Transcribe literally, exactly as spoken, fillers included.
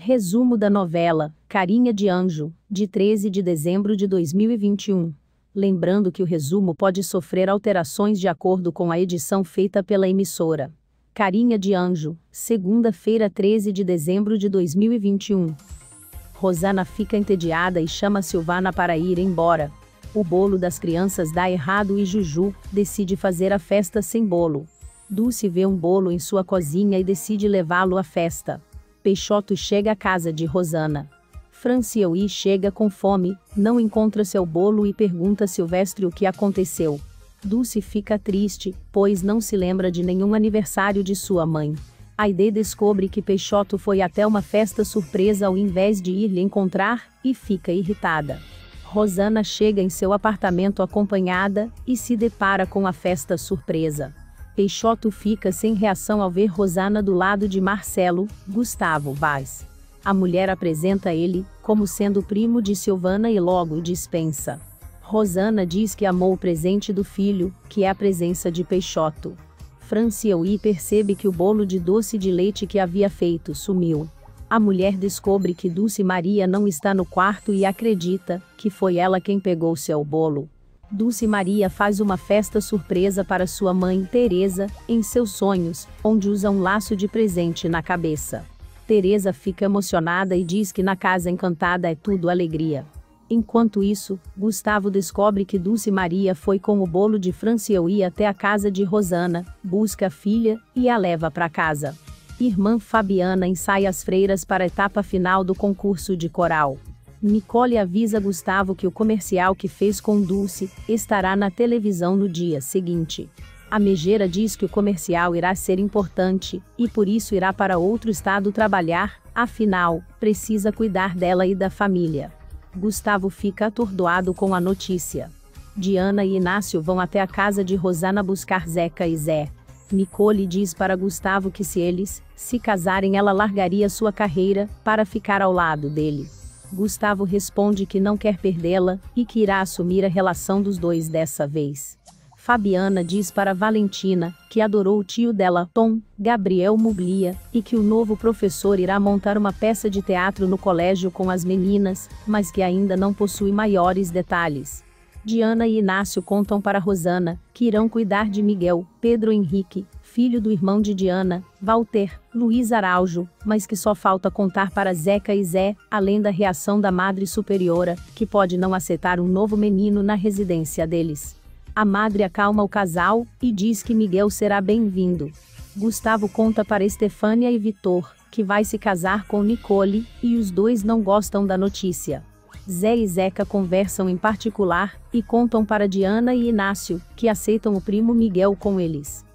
Resumo da novela Carinha de Anjo, de treze de dezembro de dois mil e vinte e um. Lembrando que o resumo pode sofrer alterações de acordo com a edição feita pela emissora. Carinha de Anjo, segunda-feira, treze de dezembro de dois mil e vinte e um. Rosana fica entediada e chama Silvana para ir embora. O bolo das crianças dá errado e Juju decide fazer a festa sem bolo. Dulce vê um bolo em sua cozinha e decide levá-lo à festa. Peixoto chega à casa de Rosana. Francioí chega com fome, não encontra seu bolo e pergunta a Silvestre o que aconteceu. Dulce fica triste, pois não se lembra de nenhum aniversário de sua mãe. Aide descobre que Peixoto foi até uma festa surpresa ao invés de ir lhe encontrar, e fica irritada. Rosana chega em seu apartamento acompanhada, e se depara com a festa surpresa. Peixoto fica sem reação ao ver Rosana do lado de Marcelo, Gustavo Vaz. A mulher apresenta ele como sendo primo de Silvana e logo dispensa. Rosana diz que amou o presente do filho, que é a presença de Peixoto. Francioí percebe que o bolo de doce de leite que havia feito sumiu. A mulher descobre que Dulce Maria não está no quarto e acredita que foi ela quem pegou seu bolo. Dulce Maria faz uma festa surpresa para sua mãe Teresa, em seus sonhos, onde usa um laço de presente na cabeça. Teresa fica emocionada e diz que na casa encantada é tudo alegria. Enquanto isso, Gustavo descobre que Dulce Maria foi com o bolo de Francioí até a casa de Rosana, busca a filha e a leva para casa. Irmã Fabiana ensaia as freiras para a etapa final do concurso de coral. Nicole avisa Gustavo que o comercial que fez com Dulce estará na televisão no dia seguinte. A Megera diz que o comercial irá ser importante, e por isso irá para outro estado trabalhar, afinal, precisa cuidar dela e da família. Gustavo fica atordoado com a notícia. Diana e Inácio vão até a casa de Rosana buscar Zeca e Zé. Nicole diz para Gustavo que se eles se casarem ela largaria sua carreira para ficar ao lado dele. Gustavo responde que não quer perdê-la e que irá assumir a relação dos dois dessa vez. Fabiana diz para Valentina que adorou o tio dela, Tom, Gabriel Muglia, e que o novo professor irá montar uma peça de teatro no colégio com as meninas, mas que ainda não possui maiores detalhes. Diana e Inácio contam para Rosana que irão cuidar de Miguel, Pedro Henrique, filho do irmão de Diana, Walter, Luiz Araújo, mas que só falta contar para Zeca e Zé, além da reação da Madre Superiora, que pode não aceitar um novo menino na residência deles. A madre acalma o casal e diz que Miguel será bem-vindo. Gustavo conta para Estefânia e Vitor que vai se casar com Nicole, e os dois não gostam da notícia. Zé e Zeca conversam em particular e contam para Diana e Inácio que aceitam o primo Miguel com eles.